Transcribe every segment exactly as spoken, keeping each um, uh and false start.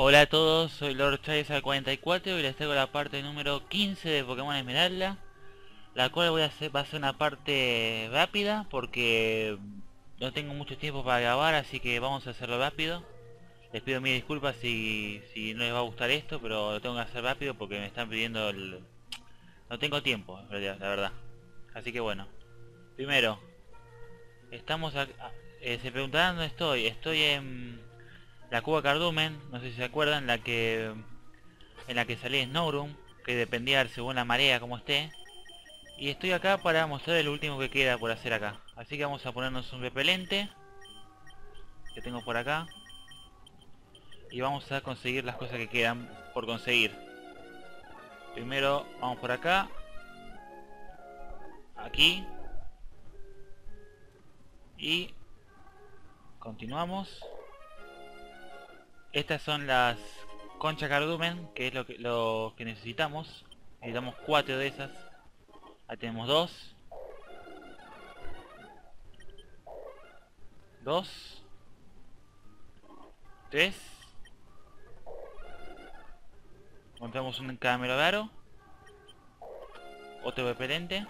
Hola a todos, soy Lord Charizard cuarenta y cuatro y les traigo la parte número quince de Pokémon Esmeralda, la cual voy a hacer, va a ser una parte rápida porque no tengo mucho tiempo para grabar, así que vamos a hacerlo rápido. Les pido mil disculpas si, si no les va a gustar esto, pero lo tengo que hacer rápido porque me están pidiendo el... No tengo tiempo, en realidad, la verdad. Así que bueno, primero, estamos a... eh, se preguntarán dónde estoy. Estoy en la Cueva Cardumen, no sé si se acuerdan, la que en la que salí Snorunt, que dependía según la marea como esté. Y estoy acá para mostrar el último que queda por hacer acá. Así que vamos a ponernos un repelente que tengo por acá. Y vamos a conseguir las cosas que quedan por conseguir. Primero vamos por acá. Aquí. Y continuamos. Estas son las conchas cardumen, que es lo que, lo que necesitamos. Necesitamos cuatro de esas. Ahí tenemos dos. Dos. Tres. Encontramos un caramelo raro. Otro repelente.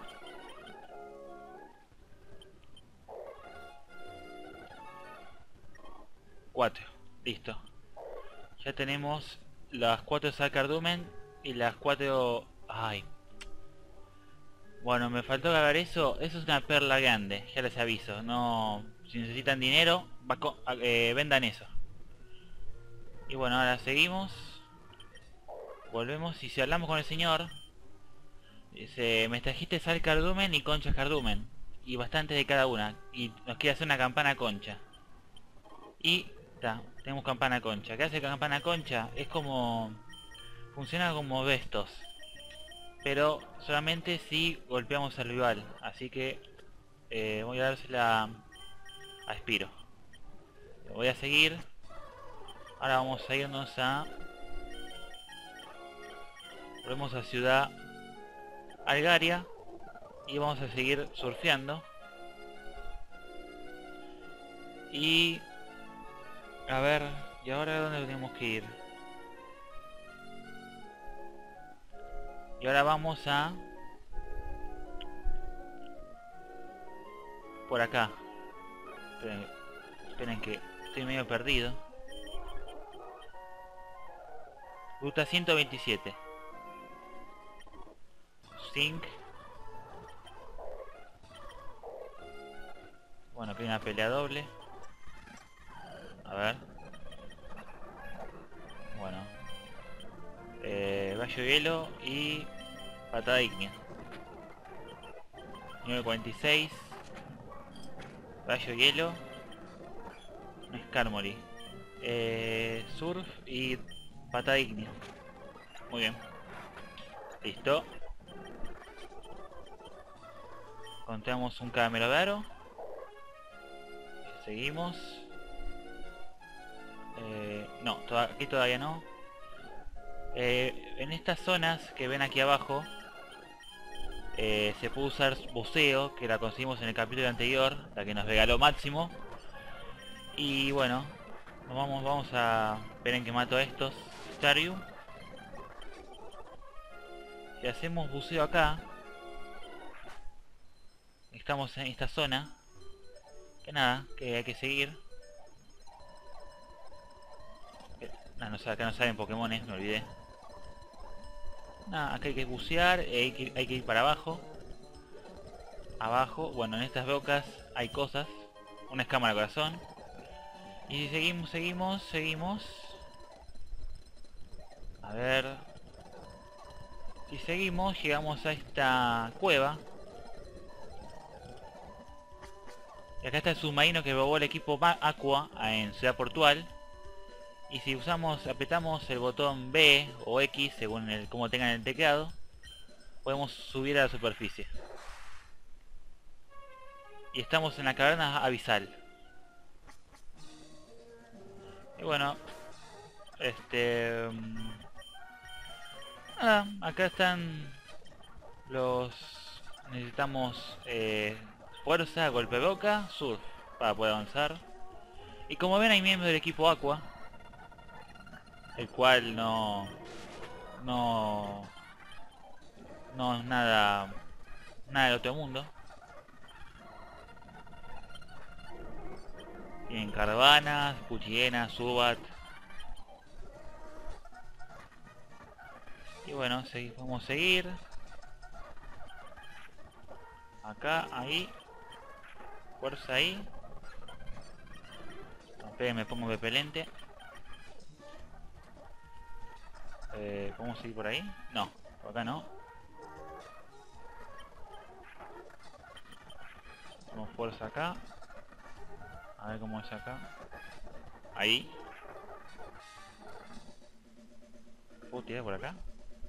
Cuatro. Listo. Ya tenemos las cuatro Sarcardumen y las cuatro... Ay. Bueno, me faltó grabar eso. Eso es una perla grande. Ya les aviso. No... Si necesitan dinero, eh, vendan eso. Y bueno, ahora seguimos. Volvemos y si hablamos con el señor... Dice, me trajiste sal cardumen y conchas cardumen. Y bastante de cada una. Y nos quiere hacer una campana concha. Y... Ta, tenemos campana concha. ¿Qué hace campana concha? Es como... Funciona como bestos. Pero solamente si golpeamos al rival. Así que... Eh, voy a dársela a Spiro. Voy a seguir. Ahora vamos a irnos a... Volvemos a Ciudad Algaria. Y vamos a seguir surfeando. Y... A ver, ¿y ahora dónde tenemos que ir? Y ahora vamos a... Por acá. Esperen, esperen que estoy medio perdido. Ruta ciento veintisiete. Zinc. Bueno, aquí hay una pelea doble. A ver. Bueno. Eh, rayo hielo y patada ígnea. nueve cuarenta y seis. Rayo hielo. Skarmory. Eh, surf y patada ígnea. Muy bien. Listo. Encontramos un caramelo raro. Seguimos. Eh, no, to aquí todavía no. Eh, en estas zonas que ven aquí abajo eh, se puede usar buceo, que la conseguimos en el capítulo anterior, la que nos regaló Máximo. Y bueno, nos vamos, vamos a... Esperen que mato a estos Staryu. Si hacemos buceo acá, estamos en esta zona. Que nada, que hay que seguir. No, no, acá no salen Pokémones, me olvidé. Nada, acá hay que bucear, hay que, hay que ir para abajo. Abajo, bueno, en estas rocas hay cosas. Una escama de corazón. Y si seguimos, seguimos, seguimos. A ver. Si seguimos, llegamos a esta cueva. Y acá está el submarino que robó el equipo Aqua en Ciudad Portual. Y si usamos, apretamos el botón B o X, según el, como tengan el teclado, podemos subir a la superficie. Y estamos en la caverna abisal. Y bueno, este... Nada, acá están los... Necesitamos eh, fuerza, golpe de boca, surf, para poder avanzar. Y como ven hay miembros del equipo Aqua. el cual no no no es nada nada del otro mundo. Tienen caravanas, Poochyena, Zubat. Y bueno, segui- vamos a seguir. Acá, ahí. Fuerza ahí. Esperen, me pongo repelente. Eh, ¿Podemos seguir por ahí? No, por acá no. Tenemos fuerza acá. A ver cómo es acá. Ahí. ¿Puedo tirar por acá?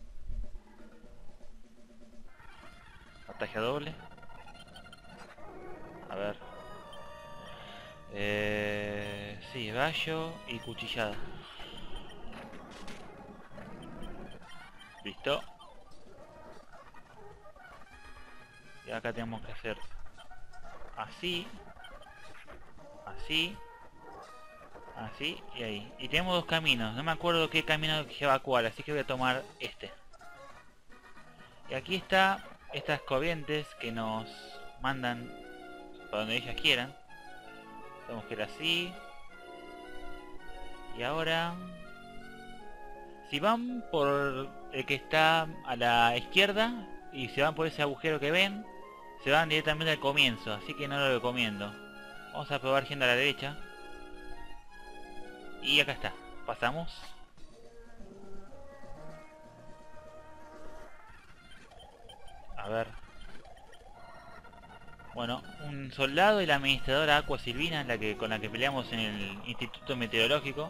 Ataque doble. A ver. Eh, sí, rayo y cuchillada. Listo. Y acá tenemos que hacer así. Así. Así y ahí. Y tenemos dos caminos. No me acuerdo qué camino lleva cuál, así que voy a tomar este. Y aquí está estas corrientes que nos mandan para donde ellas quieran. Tenemos que ir así. Y ahora, si van por el que está a la izquierda y se van por ese agujero que ven, se van directamente al comienzo, así que no lo recomiendo. Vamos a probar yendo a la derecha. Y acá está, pasamos. A ver. Bueno, un soldado y la administradora Aqua Silvina, la que, con la que peleamos en el Instituto Meteorológico.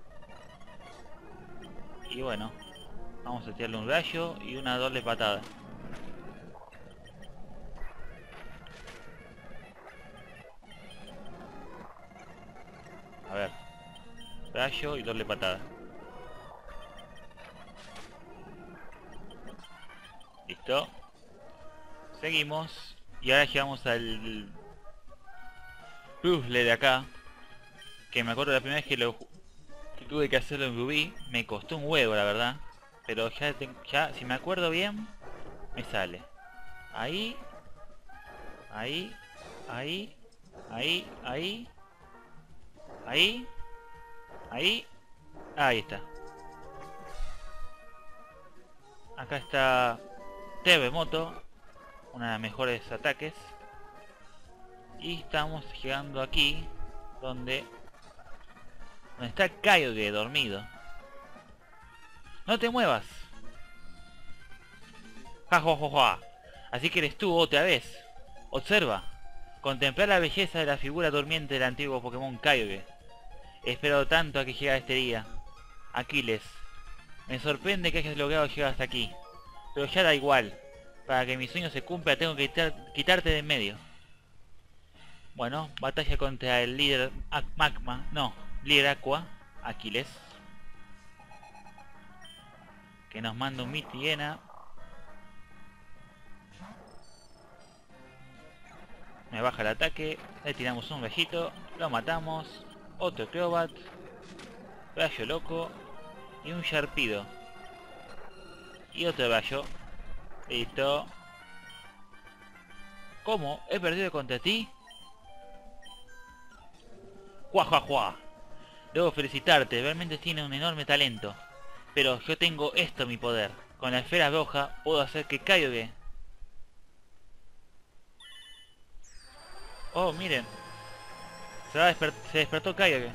Y bueno, vamos a tirarle un rayo y una doble patada. A ver, rayo y doble patada. Listo. Seguimos. Y ahora llegamos al puzzle de acá. Que me acuerdo la primera vez que lo que tuve que hacerlo en Rubí. Me costó un huevo, la verdad. Pero ya, te, ya si me acuerdo bien, me sale. Ahí. Ahí. Ahí. Ahí. Ahí. Ahí. Ahí. Ahí está. Acá está Terremoto, una de las mejores ataques. Y estamos llegando aquí, donde donde está Kyogre dormido. No te muevas. Ja, ja, ja, ja. Así que eres tú otra vez. Observa. Contemplar la belleza de la figura durmiente del antiguo Pokémon Kyogre. He esperado tanto a que llegara este día. Aquiles, me sorprende que hayas logrado llegar hasta aquí. Pero ya da igual. Para que mi sueño se cumpla tengo que quitar, quitarte de en medio. Bueno, batalla contra el líder Ac Magma. No, líder Aqua, Aquiles. Que nos manda un Poochyena. Me baja el ataque. Le tiramos un rayito. Lo matamos. Otro Crobat. Rayo loco. Y un Sharpedo. Y otro rayo. Listo. ¿Cómo? ¿He perdido contra ti? ¡Juá, juá, juá! Debo felicitarte, realmente tienes un enorme talento. Pero yo tengo esto en mi poder. Con la esfera roja puedo hacer que Kyogre... Oh, miren. Se, va a desper se despertó Kyogre.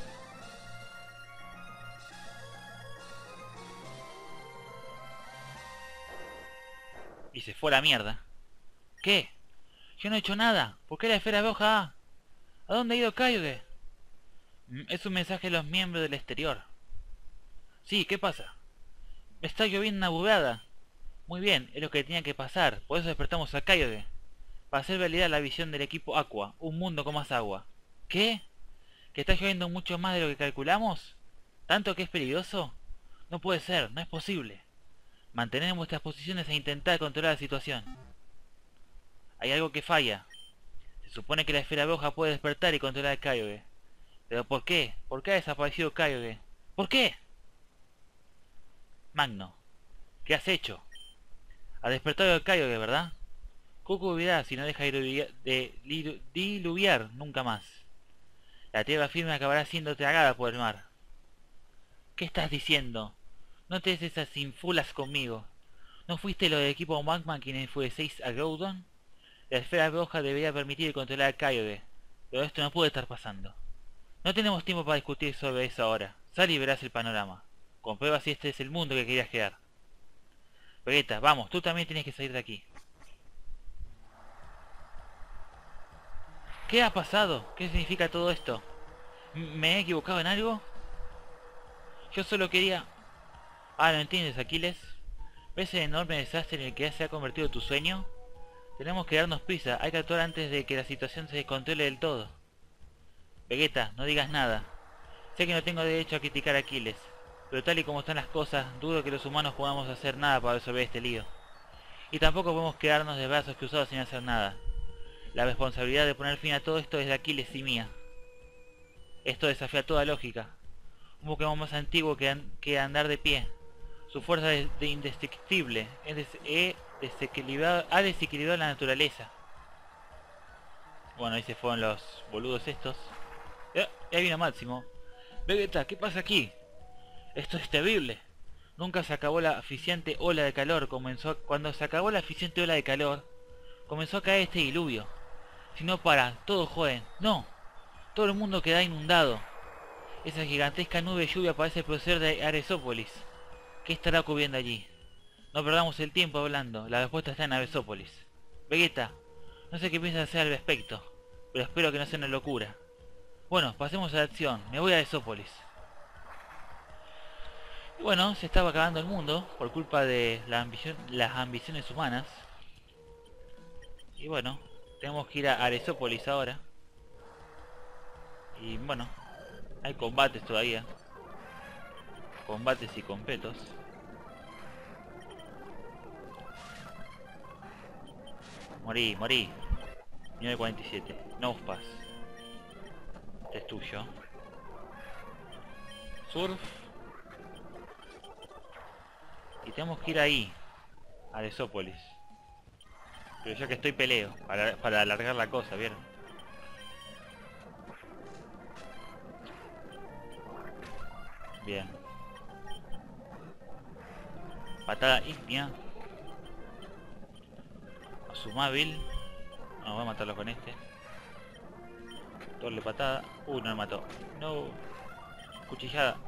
Y se fue a la mierda. ¿Qué? Yo no he hecho nada. ¿Por qué la esfera roja? ¿A dónde ha ido Kyogre? Es un mensaje de los miembros del exterior. Sí, ¿qué pasa? Está lloviendo una burrada. Muy bien, es lo que tenía que pasar. Por eso despertamos a Kyogre. Para hacer realidad la visión del equipo Aqua. Un mundo con más agua. ¿Qué? ¿Que está lloviendo mucho más de lo que calculamos? ¿Tanto que es peligroso? No puede ser, no es posible. Mantened vuestras posiciones e intentad controlar la situación. Hay algo que falla. Se supone que la esfera roja puede despertar y controlar a Kyogre. ¿Pero por qué? ¿Por qué ha desaparecido Kyogre? ¿Por qué? Magno. ¿Qué has hecho? Has despertado el Kyogre, ¿verdad? ¿Qué ocurrirá si no deja de, de diluviar nunca más? La tierra firme acabará siendo tragada por el mar. ¿Qué estás diciendo? No te des esas infulas conmigo. ¿No fuiste lo del equipo Magma quienes enfurecéis a Groudon? La esfera roja debería permitir controlar a Kyogre, pero esto no puede estar pasando. No tenemos tiempo para discutir sobre eso ahora. Sal y verás el panorama. Comprueba si este es el mundo que querías crear. Vegeta, vamos, tú también tienes que salir de aquí. ¿Qué ha pasado? ¿Qué significa todo esto? ¿Me he equivocado en algo? Yo solo quería... Ah, ¿lo entiendes, Aquiles? ¿Ves el enorme desastre en el que se ha convertido tu sueño? Tenemos que darnos prisa, hay que actuar antes de que la situación se descontrole del todo. Vegeta, no digas nada. Sé que no tengo derecho a criticar a Aquiles, pero tal y como están las cosas, dudo que los humanos podamos hacer nada para resolver este lío. Y tampoco podemos quedarnos de brazos cruzados sin hacer nada. La responsabilidad de poner fin a todo esto es de Aquiles y mía. Esto desafía toda lógica. Un Pokémon más antiguo que, an que andar de pie. Su fuerza es de indescriptible. Es des he desequilibrado ha desequilibrado la naturaleza. Bueno, ahí se fueron los boludos estos. Eh, ahí vino Máximo. Vegeta, ¿qué pasa aquí? Esto es terrible. Nunca se acabó la eficiente ola de calor. Comenzó Cuando se acabó la eficiente ola de calor, comenzó a caer este diluvio. Si no para, todos joden. No, todo el mundo queda inundado. Esa gigantesca nube de lluvia parece proceder de Aresópolis. ¿Qué estará ocurriendo allí? No perdamos el tiempo hablando. La respuesta está en Aresópolis. Vegeta, no sé qué piensas hacer al respecto, pero espero que no sea una locura. Bueno, pasemos a la acción. Me voy a Aresópolis. Y bueno, se estaba acabando el mundo por culpa de la ambición, las ambiciones humanas. Y bueno, tenemos que ir a Aresópolis ahora. Y bueno, hay combates todavía. Combates y completos. Morí, morí. nueve cuarenta y siete. No pass. Este es tuyo. Surf. Y tenemos que ir ahí. A Aresópolis. Pero ya que estoy peleo. Para, para alargar la cosa, ¿vieron? Bien. Patada ígnea. Azumábil. No, voy a matarlo con este. Doble patada. Uh, no me mató. No. Cuchillada.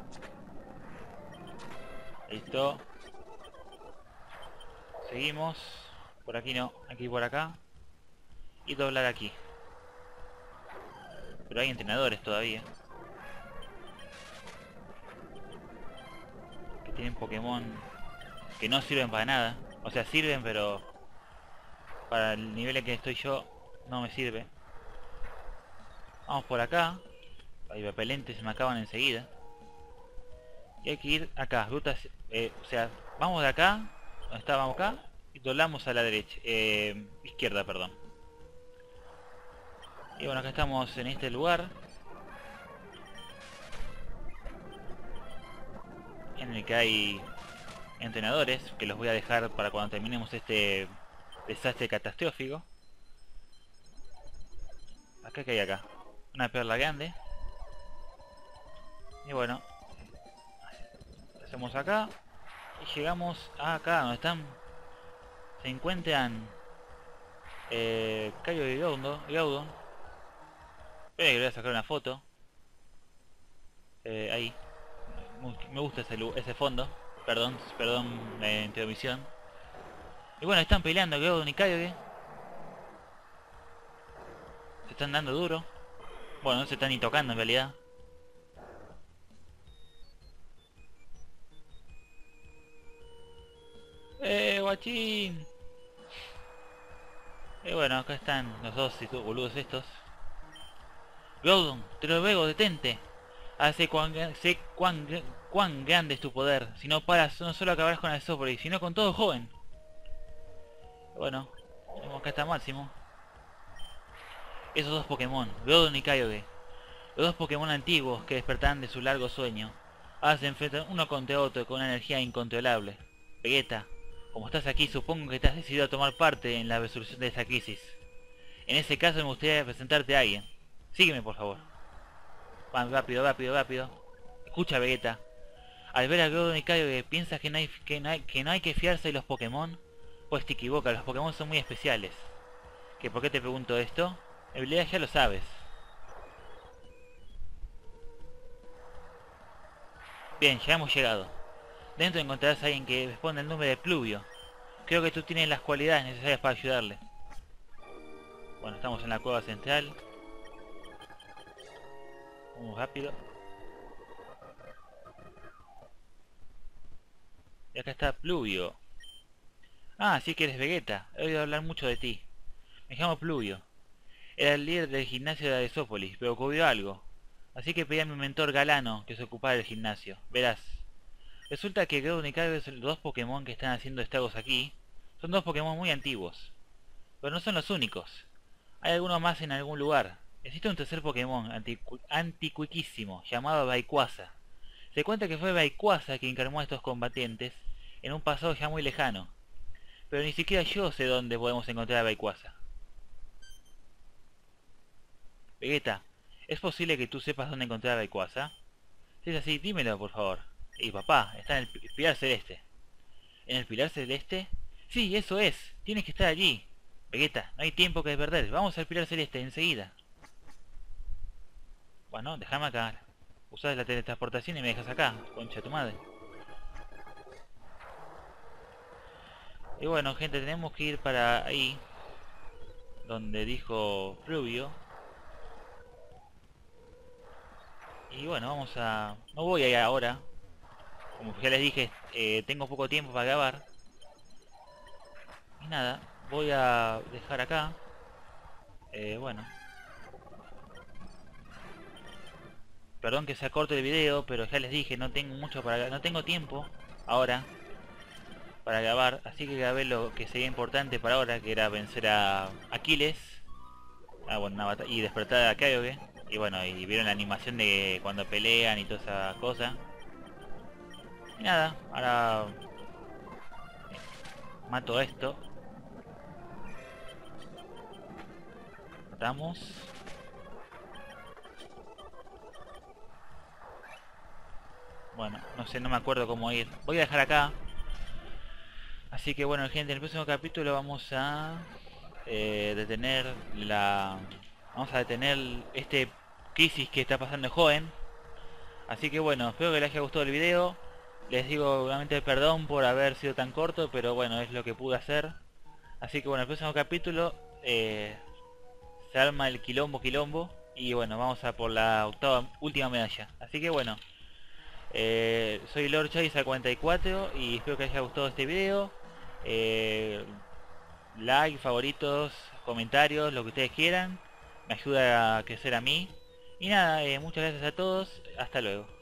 Listo. Seguimos. Por aquí no. Aquí por acá. Y doblar aquí. Pero hay entrenadores todavía. Que tienen Pokémon que no sirven para nada. O sea, sirven, pero para el nivel en que estoy yo no me sirve. Vamos por acá. Hay repelentes, se me acaban enseguida. Y hay que ir acá, rutas, eh, o sea, vamos de acá, donde estábamos acá, y doblamos a la derecha, eh, izquierda, perdón. Y bueno, acá estamos en este lugar, en el que hay entrenadores, que los voy a dejar para cuando terminemos este desastre catastrófico. Acá que hay acá, una perla grande. Y bueno, hacemos acá y llegamos a acá donde están, se encuentran eh, Kyogre y Groudon. Groudon. Espera que le voy a sacar una foto. Eh, ahí. Me gusta ese, ese fondo. Perdón, perdón la intermisión. Y bueno, están peleando Groudon y Kyogre. Se están dando duro. Bueno, no se están ni tocando en realidad. ¡Eh, guachín! Y bueno, acá están los dos boludos estos. Groudon, te lo ruego, detente. Hace cuán, sé cuán, cuán grande es tu poder. Si no paras, no solo acabarás con el Aresópolis, sino con todo joven. Bueno, acá está Máximo. Esos dos Pokémon, Groudon y Kyogre. Los dos Pokémon antiguos que despertarán de su largo sueño. Ahora se enfrentan uno contra otro con una energía incontrolable. Vegeta, como estás aquí, supongo que estás decidido a tomar parte en la resolución de esta crisis. En ese caso me gustaría presentarte a alguien. Sígueme, por favor. Van, rápido, rápido, rápido. Escucha, Vegeta. Al ver a Groudon y Kyogre, ¿piensas que no, hay, que, no hay, que no hay que fiarse de los Pokémon? Pues te equivocas, los Pokémon son muy especiales. ¿Que por qué te pregunto esto? En realidad ya lo sabes. Bien, ya hemos llegado. Dentro encontrarás a alguien que responde el nombre de Pluvio. Creo que tú tienes las cualidades necesarias para ayudarle. Bueno, estamos en la cueva central. Vamos rápido. Y acá está Pluvio. Ah, sí que eres Vegeta. He oído hablar mucho de ti. Me llamo Pluvio. Era el líder del gimnasio de Aresópolis, pero ocurrió algo. Así que pedí a mi mentor Galano que se ocupara del gimnasio. Verás. Resulta que Groudon y Kyogre son los dos Pokémon que están haciendo estragos aquí. Son dos Pokémon muy antiguos. Pero no son los únicos. Hay alguno más en algún lugar. Existe un tercer Pokémon anticu anticuísimo llamado Rayquaza. Se cuenta que fue Rayquaza quien encarmó a estos combatientes en un pasado ya muy lejano. Pero ni siquiera yo sé dónde podemos encontrar a Rayquaza. Vegeta, ¿es posible que tú sepas dónde encontrar a Rayquaza? Si es así, dímelo por favor. Y papá, está en el pi- pilar celeste. ¿En el pilar celeste? Sí, eso es. Tienes que estar allí. Vegeta, no hay tiempo que perder. Vamos al pilar celeste enseguida. Bueno, déjame acá. Usas la teletransportación y me dejas acá, concha de tu madre. Y bueno, gente, tenemos que ir para ahí, donde dijo Fluvio. Y bueno, vamos a... No voy a ir ahora. Como ya les dije, eh, tengo poco tiempo para grabar. Y nada, voy a dejar acá. Eh, bueno. Perdón que se acorte el video, pero ya les dije, no tengo mucho para... No tengo tiempo ahora para grabar, así que grabé lo que sería importante para ahora, que era vencer a Aquiles. Ah, bueno, una batalla y despertar a Kyogre. Y bueno, y vieron la animación de cuando pelean y toda esa cosa. Y nada, ahora mato esto. Matamos. Bueno, no sé, no me acuerdo cómo ir. Voy a dejar acá. Así que bueno, gente, en el próximo capítulo vamos a eh, detener la... Vamos a detener este crisis que está pasando en Joven. Así que bueno, espero que les haya gustado el video. Les digo nuevamente perdón por haber sido tan corto, pero bueno, es lo que pude hacer. Así que bueno, el próximo capítulo eh, se arma el quilombo quilombo. Y bueno, vamos a por la octava, última medalla. Así que bueno, eh, soy Lord Chavis cuarenta y cuatro y espero que les haya gustado este video. Eh, like, favoritos, comentarios, lo que ustedes quieran. Me ayuda a crecer a mí. Y nada, eh, muchas gracias a todos. Hasta luego.